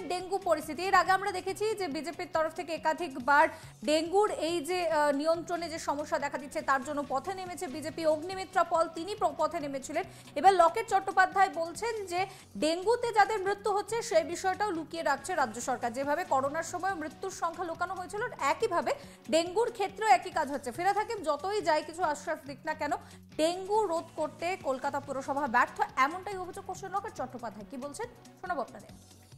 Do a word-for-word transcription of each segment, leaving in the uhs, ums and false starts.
Dengue পরিস্থিতি, এর আগে আমরা দেখেছি যে বিজেপির তরফ থেকে একাধিকবার ডেঙ্গুর এই যে নিয়ন্ত্রণে যে সমস্যা দেখা দিচ্ছে তার জন্য পথে নেমেছে বিজেপি। অগ্নিমিত্রা পল তিনি পথে নেমেছিলেন। এবার লকেট চট্টোপাধ্যায় বলছেন যে ডেঙ্গুতে যাদের মৃত্যু হচ্ছে সেই বিষয়টাও লুকিয়ে রাখছে রাজ্য সরকার। যেভাবে করোনার সময় মৃত্যুর সংখ্যা লুকানো হয়েছিল, একইভাবে ডেঙ্গুর ক্ষেত্রেও একই কাজ হচ্ছে। ফিরহাদ হাকিম যতই যাই কিছু আশ্বাস দিক না কেন, ডেঙ্গু রোধ করতে কলকাতা পুরসভা ব্যর্থ, এমনটাই অভিযোগ করছেন লকেট চট্টোপাধ্যায়। কি বলছেন শোনাবো আপনাদের।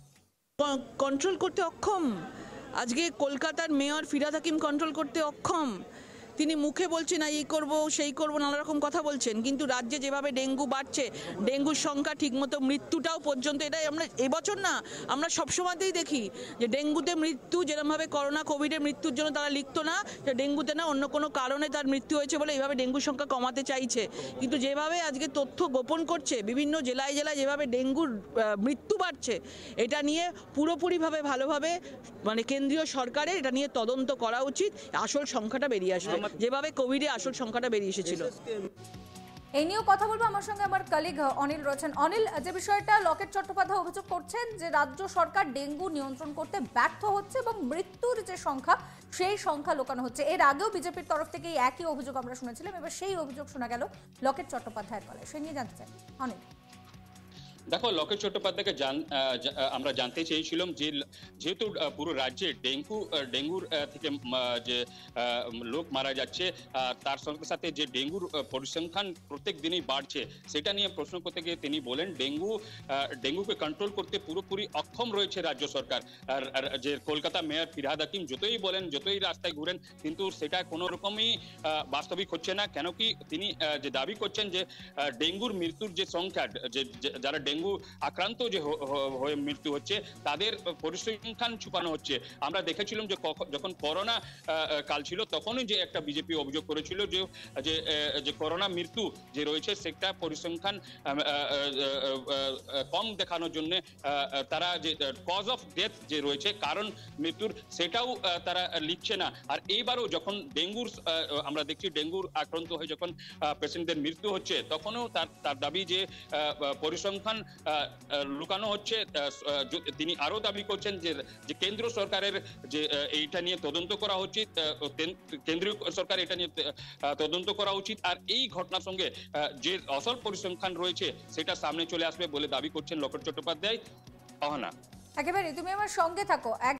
কন্ট্রোল করতে অক্ষম আজকে কলকাতার মেয়র ফিরহাদ হাকিম, কন্ট্রোল করতে অক্ষম। তিনি মুখে বলছেন এই করব সেই করব, নানা রকম কথা বলছেন, কিন্তু রাজ্যে যেভাবে ডেঙ্গু বাড়ছে, ডেঙ্গুর সংখ্যা ঠিকমতো মৃত্যুটাও পর্যন্ত, এটাই আমরা এবছর না আমরা সবসময়তেই দেখি যে ডেঙ্গুতে মৃত্যু যেরকমভাবে করোনা কোভিডের মৃত্যুর জন্য তারা লিখতো না যে ডেঙ্গুতে না অন্য কোনো কারণে তার মৃত্যু হয়েছে বলে এইভাবে ডেঙ্গুর সংখ্যা কমাতে চাইছে। কিন্তু যেভাবে আজকে তথ্য গোপন করছে, বিভিন্ন জেলায় জেলায় যেভাবে ডেঙ্গুর মৃত্যু বাড়ছে, এটা নিয়ে পুরোপুরিভাবে ভালোভাবে মানে কেন্দ্রীয় সরকারের এটা নিয়ে তদন্ত করা উচিত। আসল সংখ্যাটা বেরিয়ে আসবে যেভাবে কোভিডে আসল সংখ্যাটা বেরিয়ে এসেছিল। এই নিয়েও কথা বলবো, আমার সঙ্গে আমার কলিগ অনিল রয়েছেন। অনিল, যে বিষয়টা লকেট চট্টোপাধ্যায় অভিযোগ করছেন যে রাজ্য সরকার ডেঙ্গু নিয়ন্ত্রণ করতে ব্যর্থ হচ্ছে এবং মৃত্যুর যে সংখ্যা সেই সংখ্যা লুকানো হচ্ছে। এর আগেও বিজেপির তরফ থেকে একই অভিযোগ আমরা শুনেছিলাম, এবার সেই অভিযোগ শোনা গেল লকেট চট্টোপাধ্যায়ের গলায়। সে নিয়ে জানতে চাই অনিল। দেখো, লকেট চট্টোপাধ্যায়কে আমরা জানতে চেয়েছিলাম যে যেহেতু পুরো রাজ্যে ডেঙ্গু ডেঙ্গুর থেকে যে লোক মারা যাচ্ছে, তার সঙ্গে সাথে যে ডেঙ্গুর পরিসংখ্যান প্রত্যেক দিনই বাড়ছে, সেটা নিয়ে প্রশ্ন করতে গিয়ে তিনি বলেন ডেঙ্গু ডেঙ্গুকে কন্ট্রোল করতে পুরোপুরি অক্ষম রয়েছে রাজ্য সরকার। আর যে কলকাতা মেয়র ফিরহাদ হাকিম যতই বলেন, যতই রাস্তায় ঘুরেন, কিন্তু সেটা কোনো রকমই বাস্তবিক হচ্ছে না। কেন কি তিনি যে দাবি করছেন যে ডেঙ্গুর মৃত্যুর যে সংখ্যা, যে যারা ডেঙ্গু আক্রান্ত যে হয়ে মৃত্যু হচ্ছে তাদের পরিসংখ্যান ছুপানো হচ্ছে। আমরা দেখেছিলাম যে যখন করোনা কাল ছিল তখনই যে একটা বিজেপি অভিযোগ করেছিল যে যে করোনা মৃত্যু যে রয়েছে সেটা পরিসংখ্যান কম দেখানোর জন্য তারা যে কজ অফ ডেথ যে রয়েছে, কারণ মৃত্যুর, সেটাও তারা লিখছে না। আর এইবারও যখন ডেঙ্গুর আমরা দেখছি ডেঙ্গুর আক্রান্ত হয়ে যখন পেশেন্টদের মৃত্যু হচ্ছে, তখনও তার তার দাবি যে পরিসংখ্যান লুকানো হচ্ছে। তিনি আরো দাবি করছেন যে যে কেন্দ্র সরকারের যে এইটা নিয়ে তদন্ত করা উচিত, কেন্দ্রীয় সরকার এটা নিয়ে তদন্ত করা উচিত। আর এই ঘটনার সঙ্গে যে আসল পরিসংখ্যান রয়েছে সেটা সামনে চলে আসবে বলে দাবি করছেন লকেট চট্টোপাধ্যায়। অহনা, একেবারে তুমি আমার সঙ্গে থাকো।